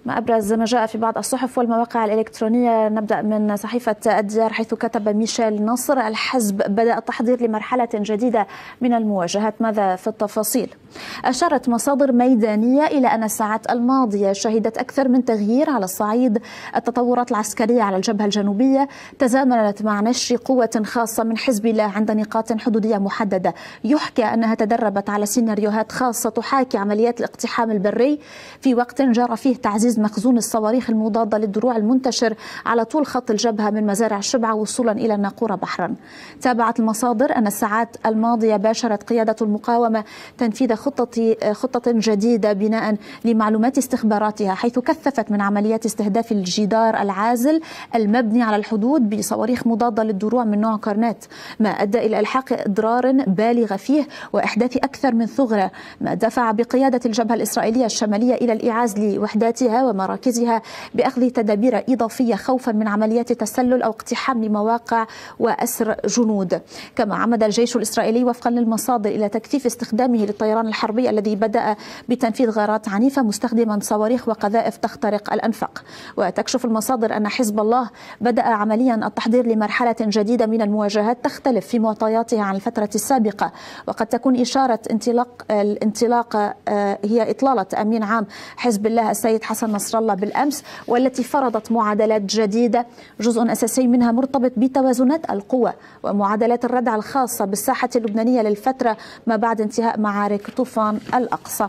ما أبرز ما جاء في بعض الصحف والمواقع الإلكترونية. نبدأ من صحيفة الديار، حيث كتب ميشيل نصر: الحزب بدأ التحضير لمرحلة جديدة من المواجهات. ماذا في التفاصيل؟ أشارت مصادر ميدانية إلى أن الساعات الماضية شهدت أكثر من تغيير على الصعيد. التطورات العسكرية على الجبهة الجنوبية تزامنت مع نشر قوة خاصة من حزب الله عند نقاط حدودية محددة. يحكى أنها تدربت على سيناريوهات خاصة تحاكي عمليات الاقتحام البري في وقت جرى فيه تعزيز مخزون الصواريخ المضادة للدروع المنتشر على طول خط الجبهة من مزارع الشبعة وصولا إلى الناقورة بحرا. تابعت المصادر أن الساعات الماضية باشرت قيادة المقاومة تنفيذ خطة جديدة بناء لمعلومات استخباراتها، حيث كثفت من عمليات استهداف الجدار العازل المبني على الحدود بصواريخ مضادة للدروع من نوع كورنيت، ما أدى إلى إلحاق إضرار بالغ فيه وإحداث أكثر من ثغرة، ما دفع بقيادة الجبهة الإسرائيلية الشمالية إلى الإعاز لوحداتها ومراكزها بأخذ تدابير إضافية خوفا من عمليات تسلل أو اقتحام لمواقع وأسر جنود. كما عمد الجيش الإسرائيلي وفقا للمصادر إلى تكثيف استخدامه للطيران الحربي الذي بدأ بتنفيذ غارات عنيفة مستخدما صواريخ وقذائف تخترق الأنفاق. وتكشف المصادر أن حزب الله بدأ عمليا التحضير لمرحلة جديدة من المواجهات تختلف في معطياتها عن الفترة السابقة، وقد تكون إشارة الانطلاق هي إطلالة أمين عام حزب الله السيد حسن نصر الله بالأمس، والتي فرضت معادلات جديدة جزء أساسي منها مرتبط بتوازنات القوى ومعادلات الردع الخاصة بالساحة اللبنانية للفترة ما بعد انتهاء معارك طوفان الأقصى.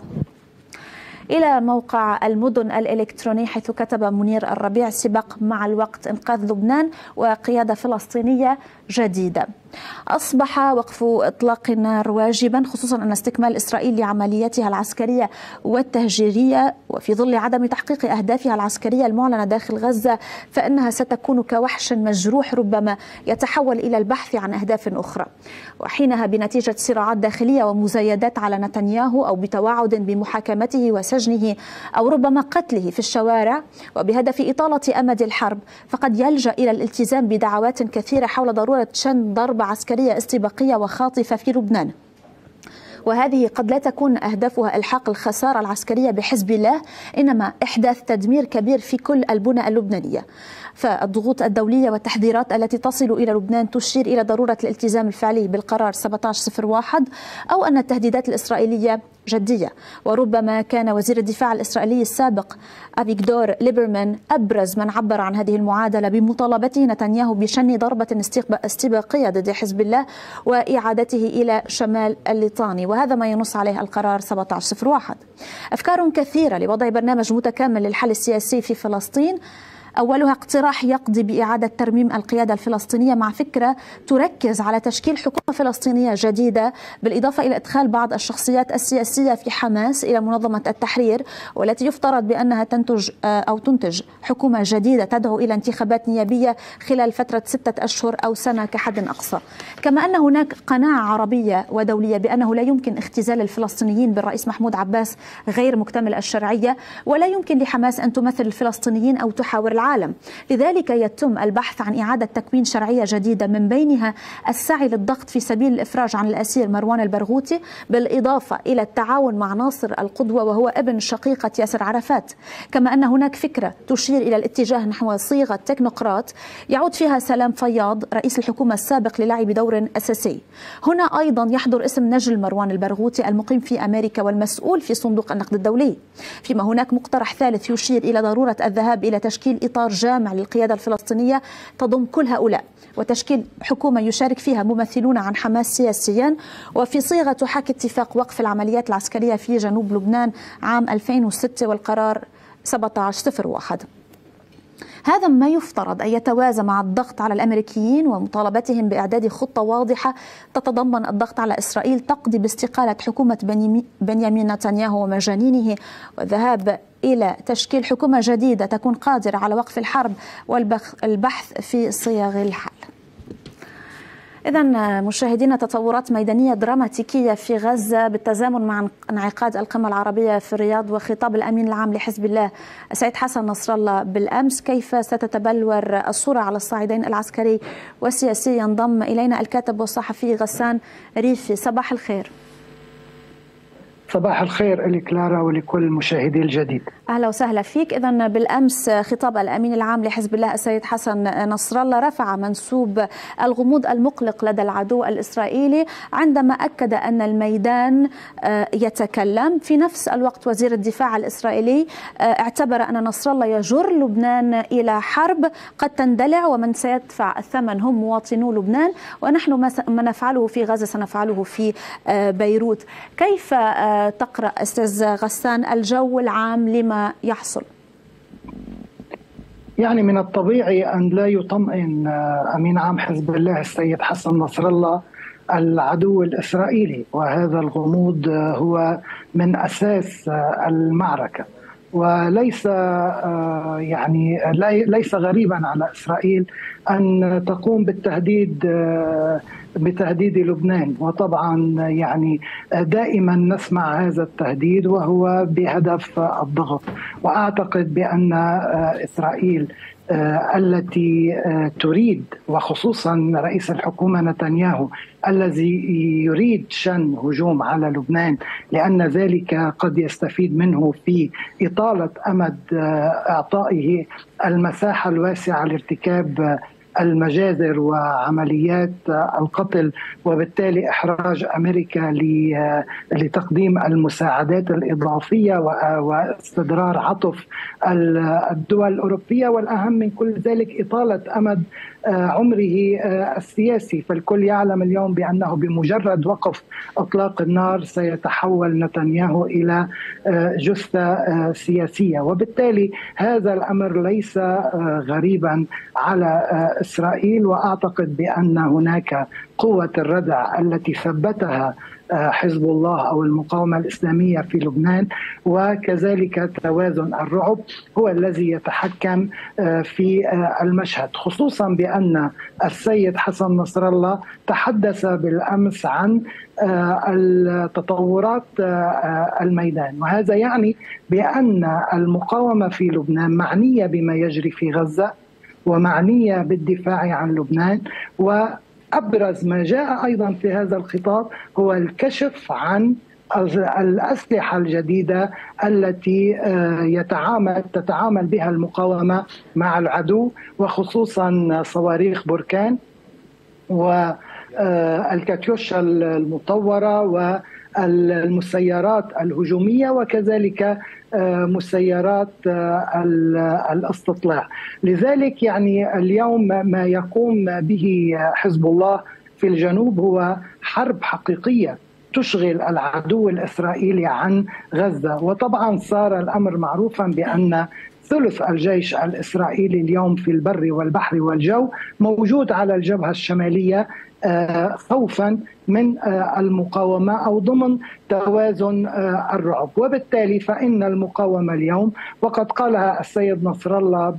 إلى موقع المدن الإلكتروني، حيث كتب منير الربيع: سباق مع الوقت، إنقاذ لبنان وقيادة فلسطينية جديدة. أصبح وقف إطلاق النار واجبا، خصوصا أن استكمال إسرائيل لعملياتها العسكرية والتهجيرية وفي ظل عدم تحقيق أهدافها العسكرية المعلنة داخل غزة فإنها ستكون كوحش مجروح ربما يتحول إلى البحث عن أهداف أخرى، وحينها بنتيجة صراعات داخلية ومزايدات على نتنياهو أو بتوعد بمحاكمته وسجنه أو ربما قتله في الشوارع وبهدف إطالة أمد الحرب، فقد يلجأ إلى الالتزام بدعوات كثيرة حول ضرورة شن ضربة عسكرية استباقية وخاطفة في لبنان. وهذه قد لا تكون أهدافها إلحاق الخسارة العسكرية بحزب الله، إنما إحداث تدمير كبير في كل البنى اللبنانية. فالضغوط الدولية والتحذيرات التي تصل إلى لبنان تشير إلى ضرورة الالتزام الفعلي بالقرار 1701 أو أن التهديدات الإسرائيلية جدية. وربما كان وزير الدفاع الإسرائيلي السابق أفيغدور ليبرمان أبرز من عبر عن هذه المعادلة بمطالبته نتنياهو بشن ضربة استباقية ضد حزب الله وإعادته إلى شمال الليطاني، وهذا ما ينص عليه القرار 1701. أفكار كثيرة لوضع برنامج متكامل للحل السياسي في فلسطين، أولها اقتراح يقضي بإعادة ترميم القيادة الفلسطينية مع فكرة تركز على تشكيل حكومة فلسطينية جديدة، بالإضافة إلى إدخال بعض الشخصيات السياسية في حماس إلى منظمة التحرير، والتي يفترض بأنها تنتج حكومة جديدة تدعو إلى انتخابات نيابية خلال فترة 6 أشهر أو سنة كحد أقصى. كما أن هناك قناعة عربية ودولية بأنه لا يمكن اختزال الفلسطينيين بالرئيس محمود عباس غير مكتمل الشرعية، ولا يمكن لحماس أن تمثل الفلسطينيين أو تحاور العالم. لذلك يتم البحث عن إعادة تكوين شرعية جديدة، من بينها السعي للضغط في سبيل الإفراج عن الأسير مروان البرغوثي، بالإضافة إلى التعاون مع ناصر القدوة وهو ابن شقيقة ياسر عرفات. كما أن هناك فكرة تشير إلى الاتجاه نحو صيغة تكنوقراط يعود فيها سلام فياض رئيس الحكومة السابق للعب دور أساسي. هنا أيضا يحضر اسم نجل مروان البرغوثي المقيم في أمريكا والمسؤول في صندوق النقد الدولي، فيما هناك مقترح ثالث يشير إلى ضرورة الذهاب إلى تشكيل إطار جامع للقيادة الفلسطينية تضم كل هؤلاء، وتشكيل حكومة يشارك فيها ممثلون عن حماس سياسيا، وفي صيغة تحاكي اتفاق وقف العمليات العسكرية في جنوب لبنان عام 2006 والقرار 1701. هذا ما يفترض أن يتوازى مع الضغط على الأمريكيين ومطالبتهم بإعداد خطة واضحة تتضمن الضغط على إسرائيل تقضي باستقالة حكومة بنيامين نتنياهو ومجانينه، والذهاب إلى تشكيل حكومة جديدة تكون قادرة على وقف الحرب والبحث في صيغ الحل. إذن مشاهدينا، تطورات ميدانية دراماتيكية في غزة بالتزامن مع انعقاد القمة العربية في الرياض وخطاب الأمين العام لحزب الله السيد حسن نصر الله بالأمس. كيف ستتبلور الصورة على الصعيدين العسكري والسياسي؟ ينضم إلينا الكاتب والصحفي غسان ريفي. صباح الخير. صباح الخير لك لارا ولكل مشاهدي الجديد. أهلا وسهلا فيك. إذن بالأمس خطاب الأمين العام لحزب الله السيد حسن نصر الله رفع منسوب الغموض المقلق لدى العدو الإسرائيلي عندما أكد أن الميدان يتكلم. في نفس الوقت وزير الدفاع الإسرائيلي اعتبر أن نصر الله يجر لبنان إلى حرب قد تندلع ومن سيدفع الثمن هم مواطنو لبنان، ونحن ما نفعله في غزة سنفعله في بيروت. كيف تقرأ أستاذ غسان الجو العام لما يحصل؟ يعني من الطبيعي أن لا يطمئن أمين عام حزب الله السيد حسن نصر الله العدو الإسرائيلي، وهذا الغموض هو من أساس المعركة، وليس يعني ليس غريبا على إسرائيل أن تقوم بتهديد لبنان. وطبعا يعني دائما نسمع هذا التهديد وهو بهدف الضغط. وأعتقد بأن إسرائيل التي تريد، وخصوصا رئيس الحكومة نتنياهو الذي يريد شن هجوم على لبنان، لأن ذلك قد يستفيد منه في إطالة أمد إعطائه المساحة الواسعة لارتكاب المجازر وعمليات القتل، وبالتالي إحراج أمريكا لتقديم المساعدات الإضافية واستدرار عطف الدول الأوروبية، والأهم من كل ذلك إطالة أمد عمره السياسي. فالكل يعلم اليوم بأنه بمجرد وقف إطلاق النار سيتحول نتنياهو إلى جثة سياسية، وبالتالي هذا الأمر ليس غريبا على إسرائيل. وأعتقد بأن هناك قوة الردع التي ثبتها حزب الله أو المقاومة الإسلامية في لبنان، وكذلك توازن الرعب هو الذي يتحكم في المشهد، خصوصا بأن السيد حسن نصر الله تحدث بالأمس عن التطورات الميدان، وهذا يعني بأن المقاومة في لبنان معنية بما يجري في غزة ومعنية بالدفاع عن لبنان. وأبرز ما جاء أيضا في هذا الخطاب هو الكشف عن الأسلحة الجديدة التي تتعامل بها المقاومة مع العدو، وخصوصا صواريخ بركان والكاتيوشا المطورة والمسيرات الهجومية، وكذلك مسيرات الاستطلاع. لذلك يعني اليوم ما يقوم به حزب الله في الجنوب هو حرب حقيقية تشغل العدو الإسرائيلي عن غزة. وطبعا صار الأمر معروفا بأن ثلث الجيش الإسرائيلي اليوم في البر والبحر والجو موجود على الجبهة الشمالية خوفا من المقاومة أو ضمن توازن الرعب. وبالتالي فإن المقاومة اليوم، وقد قالها السيد نصر الله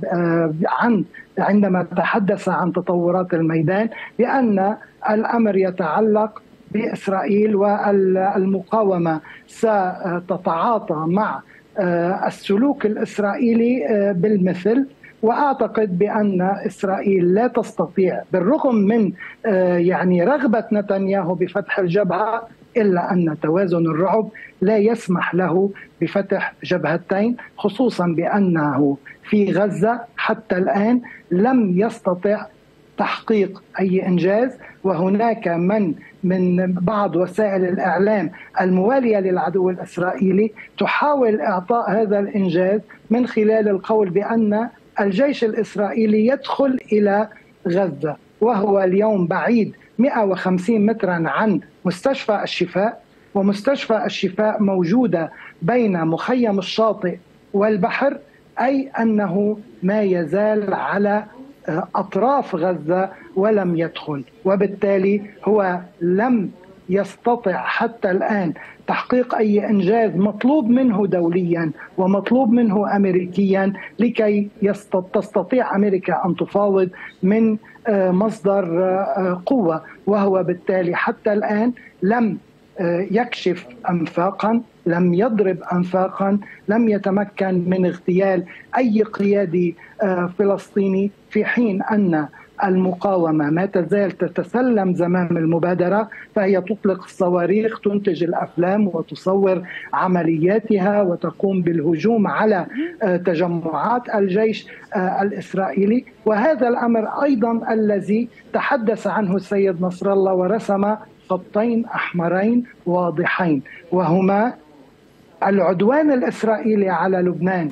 عندما تحدث عن تطورات الميدان، بأن الأمر يتعلق بإسرائيل والمقاومة ستتعاطى مع السلوك الإسرائيلي بالمثل. وأعتقد بأن إسرائيل لا تستطيع بالرغم من يعني رغبة نتنياهو بفتح الجبهة، إلا أن توازن الرعب لا يسمح له بفتح جبهتين، خصوصا بأنه في غزة حتى الآن لم يستطع تحقيق أي إنجاز. وهناك من بعض وسائل الإعلام الموالية للعدو الإسرائيلي تحاول إعطاء هذا الإنجاز من خلال القول بأن الجيش الإسرائيلي يدخل إلى غزة، وهو اليوم بعيد 150 مترا عن مستشفى الشفاء، ومستشفى الشفاء موجودة بين مخيم الشاطئ والبحر، أي أنه ما يزال على أطراف غزة ولم يدخل. وبالتالي هو لم يستطع حتى الآن تحقيق أي إنجاز مطلوب منه دوليا ومطلوب منه أمريكيا لكي تستطيع أمريكا أن تفاوض من مصدر قوة. وهو بالتالي حتى الآن لم يكشف أنفاقا، لم يضرب أنفاقا، لم يتمكن من اغتيال أي قيادي فلسطيني، في حين أن المقاومة ما تزال تتسلم زمام المبادرة، فهي تطلق الصواريخ، تنتج الأفلام وتصور عملياتها وتقوم بالهجوم على تجمعات الجيش الإسرائيلي. وهذا الأمر أيضا الذي تحدث عنه السيد نصر الله ورسم خطين أحمرين واضحين، وهما العدوان الإسرائيلي على لبنان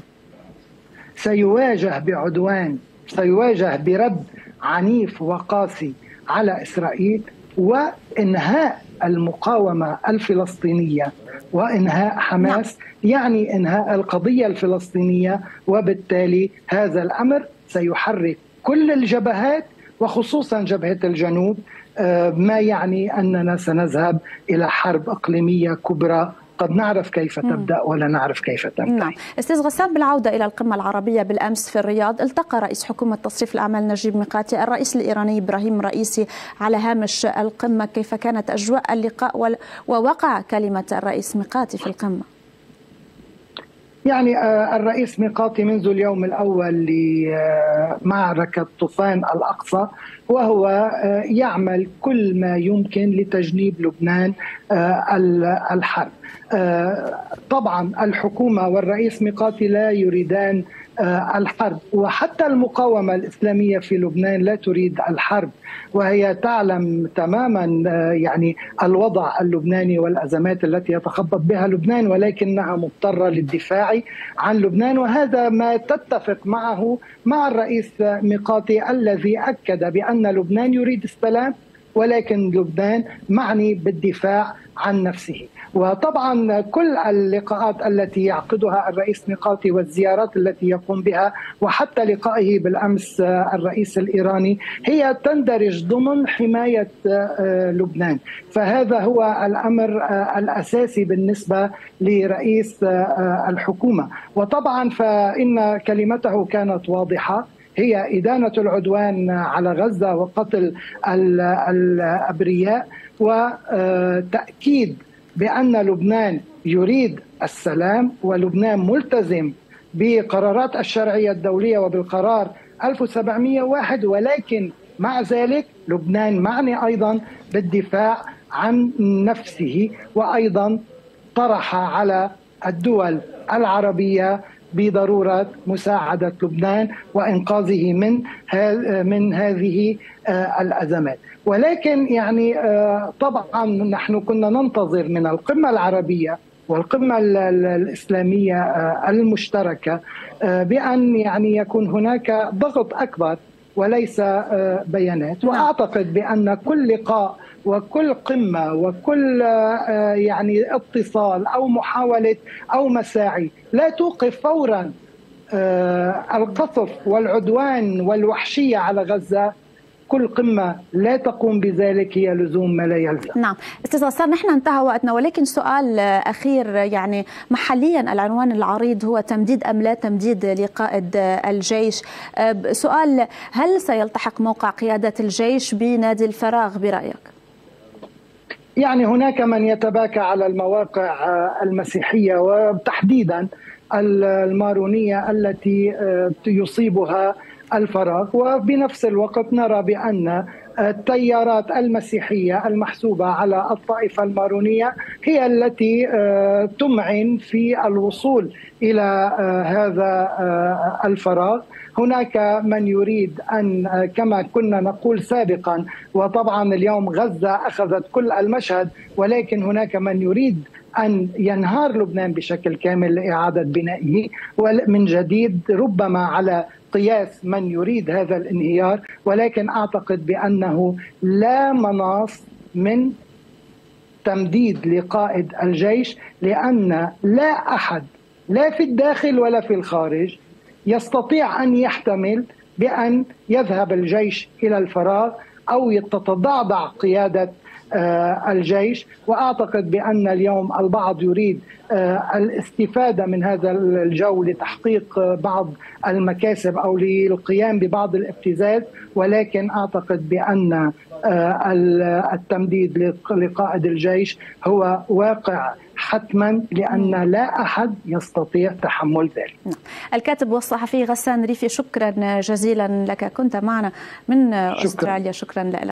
سيواجه برد عنيف وقاسي على إسرائيل، وإنهاء المقاومة الفلسطينية وإنهاء حماس يعني إنهاء القضية الفلسطينية. وبالتالي هذا الأمر سيحرك كل الجبهات وخصوصا جبهة الجنوب، ما يعني أننا سنذهب إلى حرب إقليمية كبرى قد نعرف كيف تبدأ ولا نعرف كيف تنتهي. نعم. أستاذ غسان، بالعودة إلى القمة العربية بالأمس في الرياض، التقى رئيس حكومة تصريف الأعمال نجيب ميقاتي الرئيس الإيراني إبراهيم رئيسي على هامش القمة. كيف كانت أجواء اللقاء ووقع كلمة الرئيس ميقاتي في القمة؟ يعني الرئيس ميقاتي منذ اليوم الأول لمعركة طوفان الأقصى وهو يعمل كل ما يمكن لتجنيب لبنان الحرب. طبعا الحكومة والرئيس ميقاتي لا يريدان الحرب، وحتى المقاومة الإسلامية في لبنان لا تريد الحرب، وهي تعلم تماما يعني الوضع اللبناني والأزمات التي يتخبط بها لبنان، ولكنها مضطرة للدفاع عن لبنان. وهذا ما تتفق معه مع الرئيس ميقاتي الذي أكد بأن لبنان يريد السلام، ولكن لبنان معني بالدفاع عن نفسه. وطبعا كل اللقاءات التي يعقدها الرئيس ميقاتي والزيارات التي يقوم بها وحتى لقائه بالأمس الرئيس الإيراني هي تندرج ضمن حماية لبنان، فهذا هو الأمر الأساسي بالنسبة لرئيس الحكومة. وطبعا فإن كلمته كانت واضحة، هي إدانة العدوان على غزة وقتل الأبرياء وتأكيد بأن لبنان يريد السلام، ولبنان ملتزم بقرارات الشرعية الدولية وبالقرار 1701، ولكن مع ذلك لبنان معني أيضا بالدفاع عن نفسه، وأيضا طرح على الدول العربية بضرورة مساعدة لبنان وإنقاذه من هذه الأزمات. ولكن يعني طبعا نحن كنا ننتظر من القمة العربية والقمة الإسلامية المشتركة بأن يعني يكون هناك ضغط أكبر وليس بيانات. وأعتقد بأن كل لقاء وكل قمة وكل يعني اتصال أو محاولة أو مساعي لا توقف فورا القصف والعدوان والوحشية على غزة، كل قمة لا تقوم بذلك هي لزوم ما لا يلزم. نعم أستاذ غسان، نحن انتهى وقتنا، ولكن سؤال أخير، يعني محليا العنوان العريض هو تمديد أم لا تمديد لقائد الجيش. سؤال، هل سيلتحق موقع قيادة الجيش بنادي الفراغ برأيك؟ يعني هناك من يتباكى على المواقع المسيحية وتحديدا المارونية التي يصيبها الفراغ، وبنفس الوقت نرى بأن التيارات المسيحية المحسوبة على الطائفة المارونية هي التي تمعن في الوصول إلى هذا الفراغ. هناك من يريد أن كما كنا نقول سابقا، وطبعا اليوم غزة أخذت كل المشهد، ولكن هناك من يريد أن ينهار لبنان بشكل كامل لإعادة بنائه ومن جديد، ربما على قياس من يريد هذا الانهيار. ولكن أعتقد بأنه لا مناص من تمديد لقائد الجيش، لأن لا أحد لا في الداخل ولا في الخارج يستطيع أن يحتمل بأن يذهب الجيش إلى الفراغ أو تتضعضع قيادة الجيش. وأعتقد بأن اليوم البعض يريد الاستفادة من هذا الجو لتحقيق بعض المكاسب أو للقيام ببعض الابتزاز، ولكن أعتقد بأن التمديد لقائد الجيش هو واقع حتما، لأن لا أحد يستطيع تحمل ذلك. الكاتب والصحفي غسان ريفي، شكرا جزيلا لك، كنت معنا من أستراليا. شكرا لك.